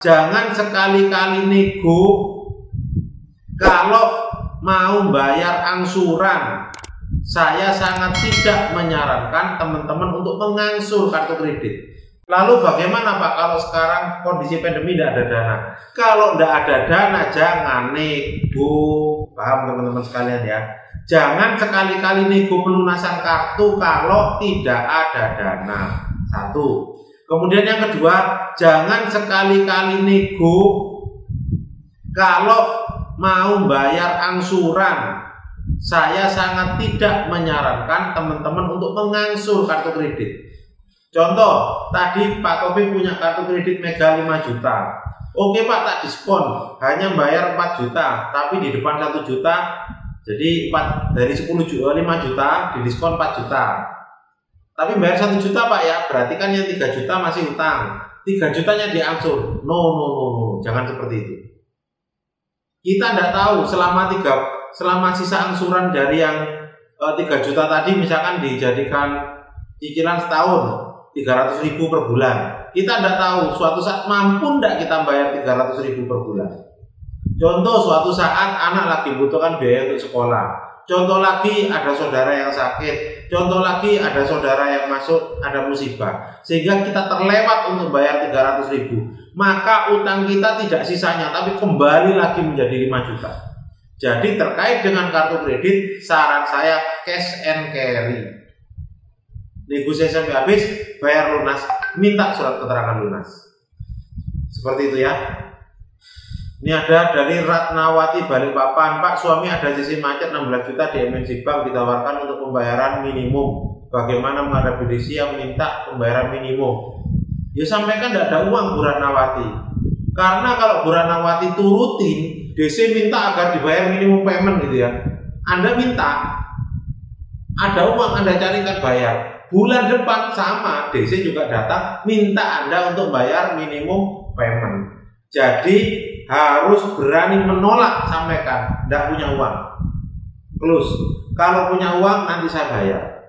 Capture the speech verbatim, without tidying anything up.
Jangan sekali-kali nego kalau mau bayar angsuran. Saya sangat tidak menyarankan teman-teman untuk mengangsur kartu kredit. Lalu bagaimana Pak kalau sekarang kondisi pandemi tidak ada dana? Kalau tidak ada dana jangan nego. Paham teman-teman sekalian ya? Jangan sekali-kali nego pelunasan kartu kalau tidak ada dana. Satu. Kemudian yang kedua, jangan sekali-kali nego kalau mau bayar angsuran. Saya sangat tidak menyarankan teman-teman untuk mengangsur kartu kredit. Contoh, tadi Pak Taufik punya kartu kredit Mega lima juta. Oke Pak, tak diskon, hanya bayar empat juta, tapi di depan satu juta, jadi empat, dari sepuluh juta, lima juta, di diskon empat juta. Tapi bayar satu juta Pak ya, berarti kan yang tiga juta masih utang. tiga jutanya diangsur. No, no, no, no, jangan seperti itu. Kita tidak tahu selama tiga, selama sisa angsuran dari yang e, tiga juta tadi misalkan dijadikan cicilan setahun tiga ratus ribu per bulan. Kita tidak tahu suatu saat mampu tidak kita bayar tiga ratus ribu per bulan. Contoh suatu saat anak lagi butuhkan biaya untuk sekolah. Contoh lagi ada saudara yang sakit. Contoh lagi ada saudara yang masuk ada musibah. Sehingga kita terlewat untuk bayar tiga ratus ribu. Maka utang kita tidak sisanya tapi kembali lagi menjadi lima juta. Jadi terkait dengan kartu kredit, saran saya cash and carry. Negosiasi sampai habis, bayar lunas, minta surat keterangan lunas. Seperti itu ya. Ini ada dari Ratnawati Balikpapan. Pak, suami ada sisi macet enam belas juta di M N C Bank ditawarkan untuk pembayaran minimum. Bagaimana menghadapi D C yang minta pembayaran minimum? Ya sampaikan tidak ada uang Bu Ratnawati. Karena kalau Bu Ratnawati turutin, D C minta agar dibayar minimum payment gitu ya. Anda minta, ada uang Anda carikan bayar. Bulan depan sama, D C juga datang minta Anda untuk bayar minimum payment. Jadi harus berani menolak, sampaikan tidak punya uang. Plus, kalau punya uang nanti saya bayar.